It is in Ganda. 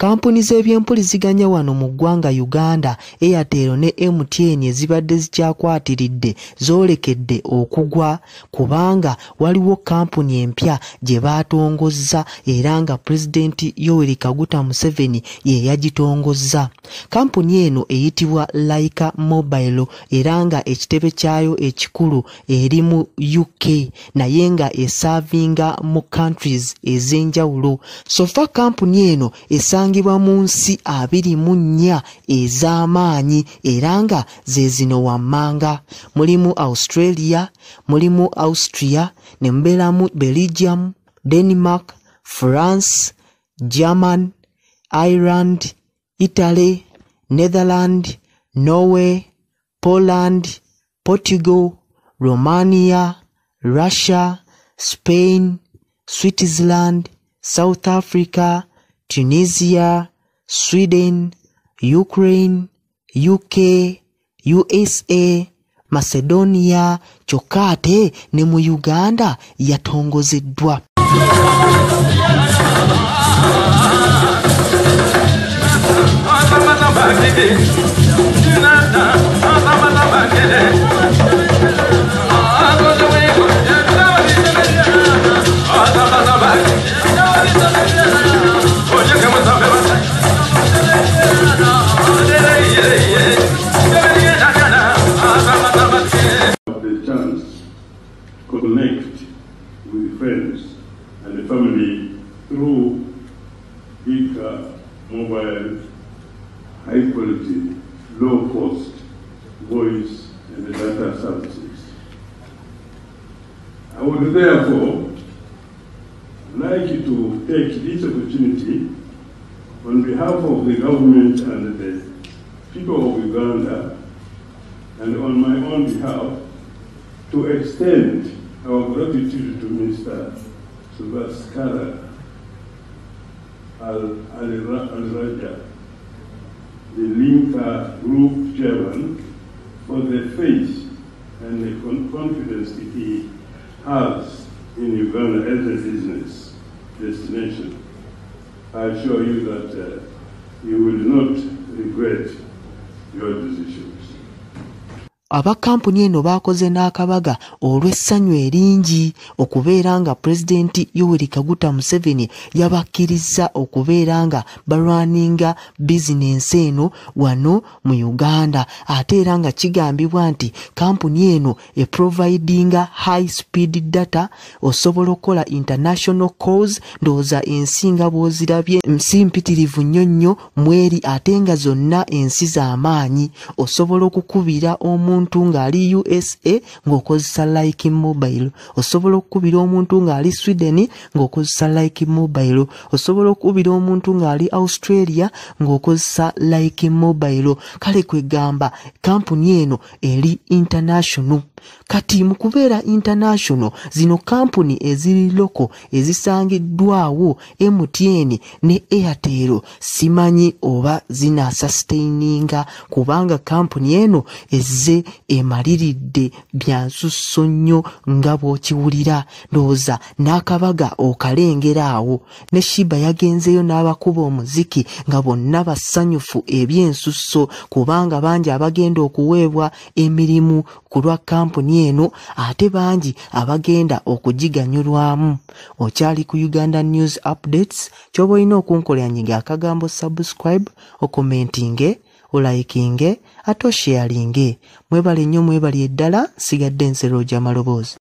Kampuni z'ebyempuliziganya wano mu ggwanga Uganda, Airtel ne MTN ezibadde zikyakwatiridde zoolekedde okugwa kubanga waliwo kampuni empya gye baatongozza era nga Pulezidenti Yoweri Kaguta Museveni ye yagitongozza. Kampuni eno eyitibwa Laika Mobile era nga ekitebe kyayo ekikulu eri mu UK naye nga esaavinga mu countries ez'enjawulo. Sofa kampuni eno esangibwa mu nsi 24 ez'amaanyi era nga ze zino wammanga. Mulimu Australia, mulimu Austria, ne mubeeramu Belgium, Denmark, France, German, Ireland, Italy, Netherlands, Norway, Poland, Portugal, Romania, Russia, Spain, Switzerland, South Africa, Tunisia, Sweden, Ukraine, UK, USA, Macedonia, kyokka ate ne mu Uganda yatongozeddwa. Connect with friends and family through big mobile, high quality, low cost voice and data services. I would therefore like to take this opportunity on behalf of the government and the people of Uganda and on my own behalf to extend our gratitude to Mr. Subhaskara Al-Raja, the Linka Group Chairman, for the faith and the confidence he has in Uganda as a business destination. I assure you that you will not regret your decisions. Abakampuni eno baakoze n'akabaga olw'essanyu eringi okubeera nga Pulezidenti Yoweri Kaguta Museveni yabakkiriza okubeera nga balwaninga bizinensi eno wano mu Uganda, ate era nga kigambibwa nti kampuni eno eprovidinga high speed data, osobola okukola international calls, ndowooza ensi nga bw'ozirabye ensi mpitirivu nnyo nnyo mweri ate nga zonna ensi z'amaanyi. Osobola okukubira omuntu ng'ali USA ng'okozesa Like Mobile, osobola okukubira omuntu ng'ali Sweden ng'okozesa Like Mobile, osobola okukubira omuntu ng'ali Australia ng'okozesa Like Mobile. Kale kwegamba kampuni eno eri international. Kati mu kubeera international, zino kampuni eziri loko ezisangiddwawo MTN ne Airtel simanyi oba zina sustaininga kubanga kampuni eno ezze emaliridde bya nsusso nnyo nga bw'okiwulira. Ndowooza n'akabaga okalengera awo. Ne Shiba yagenzeyo n'abakuba omuziki nga bonna basanyufu eby'ensusso kubanga bangi abagenda okuweebwa emirimu ku lwa kampuni eno ate bangi abagenda okugiganyulwamu. Okyali ku Uganda News Updates, ky'oba olina okunkolera akagambo subscribe, okomentinge, olaikinge, ate osharinge. Mwebale nnyo, mwebale eddala, sigadde Nserooja Maloboozi.